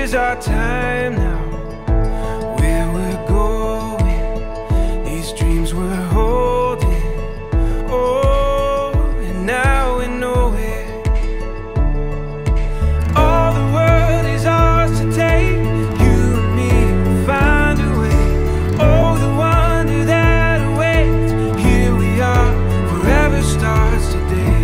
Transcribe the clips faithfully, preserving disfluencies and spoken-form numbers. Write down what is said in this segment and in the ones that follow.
is our time now. Where we're going, these dreams we're holding. Oh, and now we know it. All the world is ours to take. You and me will find a way. Oh, the wonder that awaits. Here we are, forever starts today.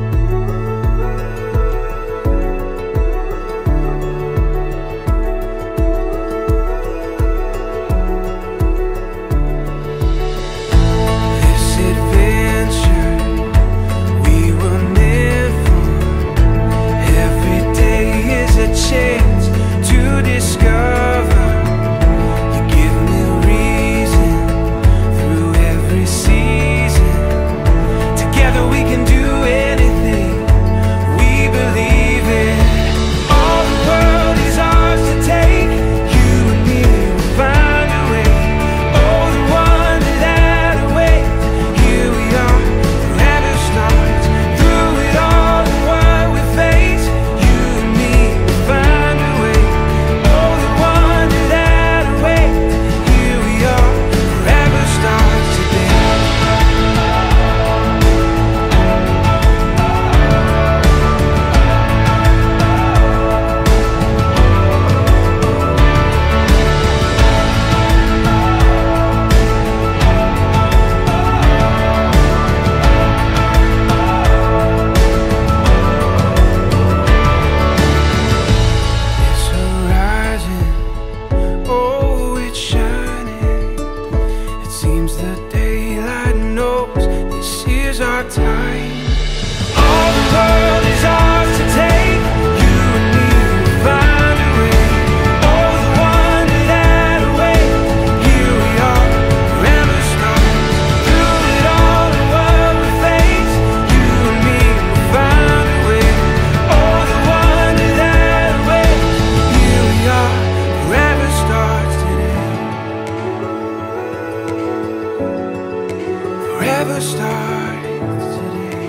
Chance to discover. You give me reason through every season. Together we can do anything we believe in. All the world is ours to take. You and me will find a way. Oh, the wonder that awaits. Here we are, forever starts. Through it all and what we face, you and me find a way. Oh, the wonder that awaits. Here we are, forever starts today. This horizon, oh, it's shining. It seems the daylight knows this is our time. All the world is ours to take. You and me will find a way. Oh, the wonder that awaits. Here we are, forever starts. Through it all and what we face, you and me will find a way. Oh, the wonder that awaits. Here we are, forever starts today. Forever starts today.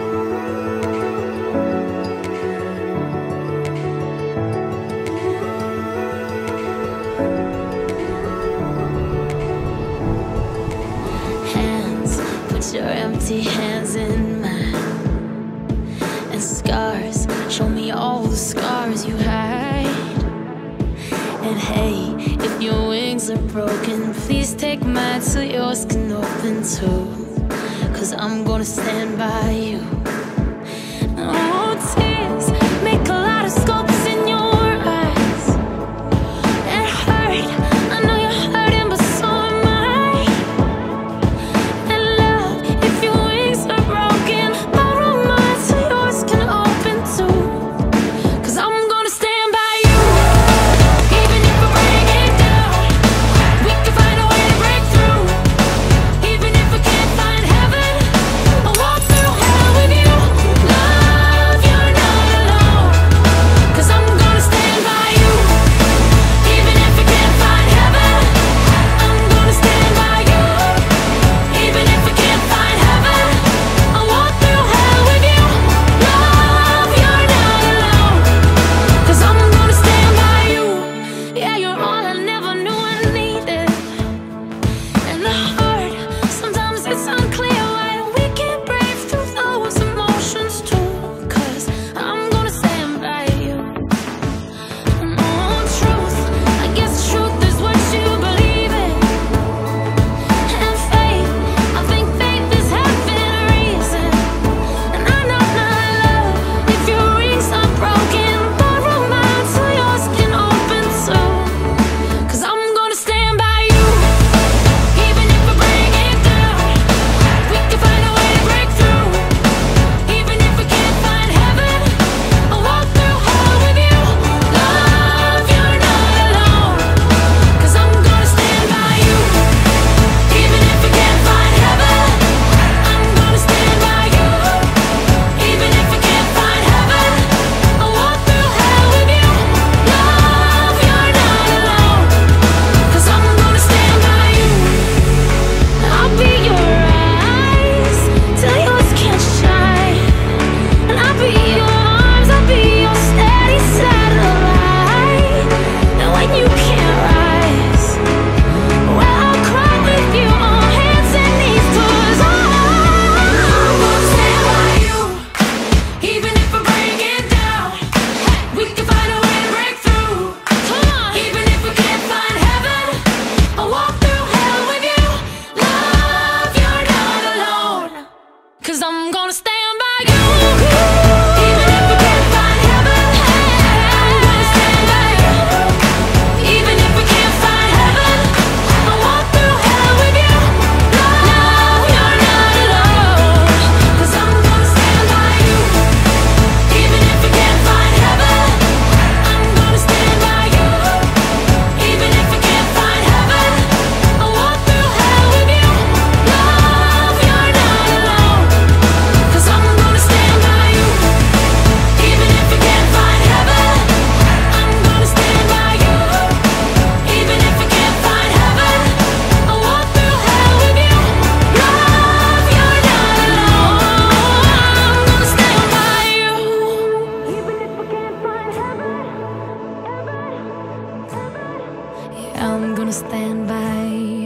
Hands, put your empty hands in mine. And scars, show me all the scars you hide. And hey, if your wings are broken, please take mine so yours can open too. Cause I'm gonna stand by you. Oh, tears make a lot of scopes in your eyes. It hurt, I know you're hurting, but so am I. And love, if your wings are broken, borrow mine so yours can open too. Cause I'm gonna stand by you. Even if we break it down, we can find a way to break through. Even if we can't find heaven, I'll walk through hell with you. Love, you're not alone. 'cause I'm gonna stand by you. Even if we can't find heaven, I'm gonna stand by you. Even if we can't find heaven, I'll walk through hell with you. No, you're not alone, 'cause I'm gonna stand by you. Even if we can't find heaven, I'm gonna stand by you. Even if we can't find heaven, I'll walk through hell with you. Love, you're not alone, 'cause I'm gonna stand by you. Even if we can't find heaven, I'm gonna stand by you. Even if we can't find heaven, I'll walk through hell with you. Love, you're not alone, I'm gonna stand by you. Even if we can't find heaven, yeah, I'm gonna stand by you.